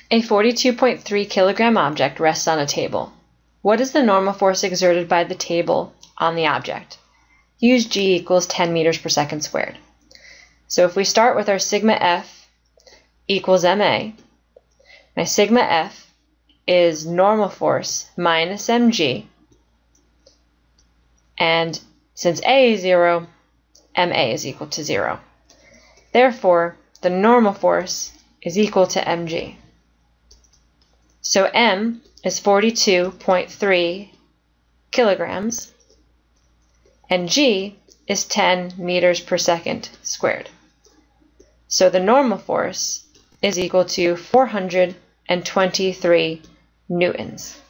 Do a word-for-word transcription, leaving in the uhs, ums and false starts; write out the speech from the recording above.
A forty-two point three kilogram object rests on a table. What is the normal force exerted by the table on the object? Use G equals ten meters per second squared. So if we start with our sigma F equals ma, my sigma F is normal force minus mg, and since A is zero, ma is equal to zero. Therefore, the normal force is equal to mg. So m is forty-two point three kilograms, and g is ten meters per second squared. So the normal force is equal to four hundred twenty-three newtons.